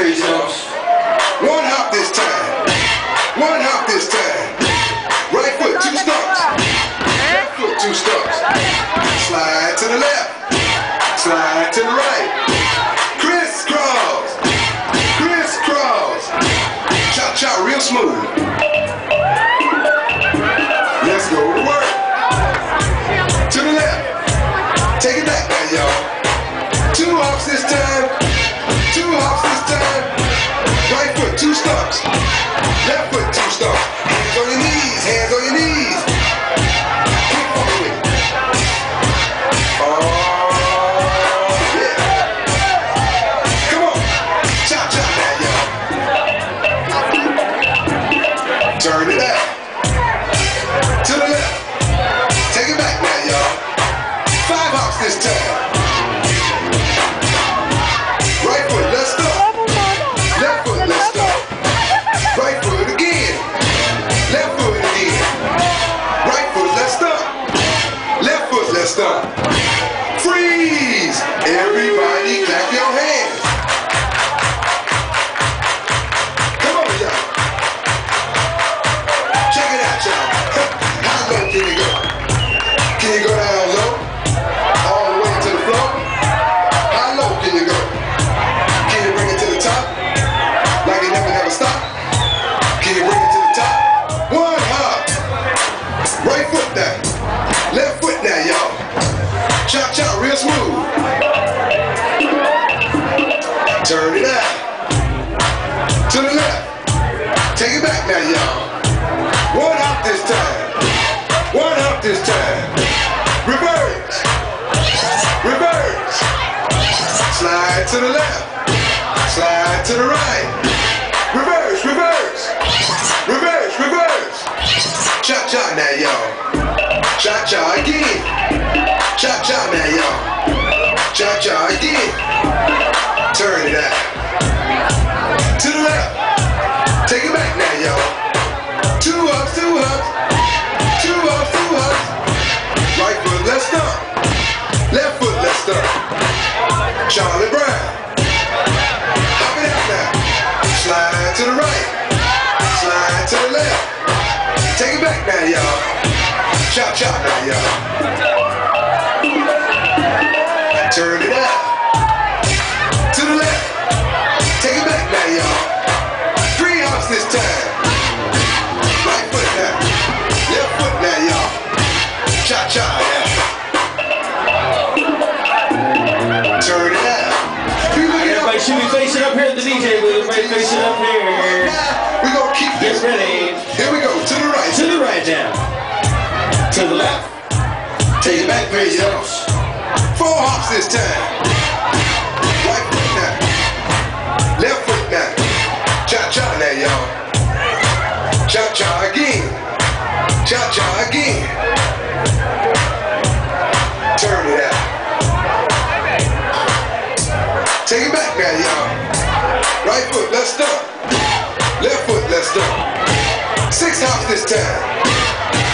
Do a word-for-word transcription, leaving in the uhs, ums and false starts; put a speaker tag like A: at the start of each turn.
A: crazy jumps.
B: One hop this time. One hop this time. Right foot, two stumps. Left foot, two stumps. Slide to the left. Slide to the right. Crisscross. Crisscross. Chop, chop, real smooth. Let's go to work. To the left. Take it back now, y'all. Two hops this time. Two hops this time. Right foot, two stumps. Left foot, two stumps. Hands on your knees. Hands on your knees. Keep following. Oh, yeah. Come on. Chop, chop that, y'all. Turn it out. To the left. Take it back now, y'all. Five hops this time. Right foot, let's stop. Left foot, let's stop. Right foot again. Left foot again. Right foot, let's stop. Left foot, let's stop. Freeze! Everybody clap your hands. Come on, y'all. Check it out, y'all. How low can you go? Can you go down low? All the way to the floor? How low can you go? Can you bring it to the top? Like it never, never stop? Can you bring it to the top? One hop. Right foot now. Left foot now, y'all. Chop, chop, real smooth. Turn it out. To the left. Take it back now, y'all. One hop this time. One hop this time. Reverse. Reverse. Slide to the left. Slide to the right. Reverse, reverse. Reverse, reverse. Cha cha now, y'all. Cha cha again. Cha cha now, y'all. Cha cha again. Turn it out. To the left. Take it back now, y'all. Two ups, two ups. Two ups, two ups. Right foot, let's stop. Left foot, let's stop. Charlie Brown. Hop it out now. Slide to the right. Slide to the left. Take it back now, y'all. Chop, chop now, y'all. Turn it out. To the left. Take it back now, y'all. Three hops this time. Right foot now. Left foot now, y'all. Chop, chop now. Turn it out.
A: Everybody should be facing up here at the D J booth. Everybody facing up here.
B: We gonna keep
A: Get
B: this.
A: ready.
B: Here we go. To the right.
A: To the right now. To the left.
B: Take it back, crazy jumps. Four hops this time. Right foot now. Left foot now. Cha cha now, y'all. Cha cha again. Cha cha again. Turn it out. Take it back now, y'all. Right foot, let's stop. Left foot, let's stop. Six hops this time.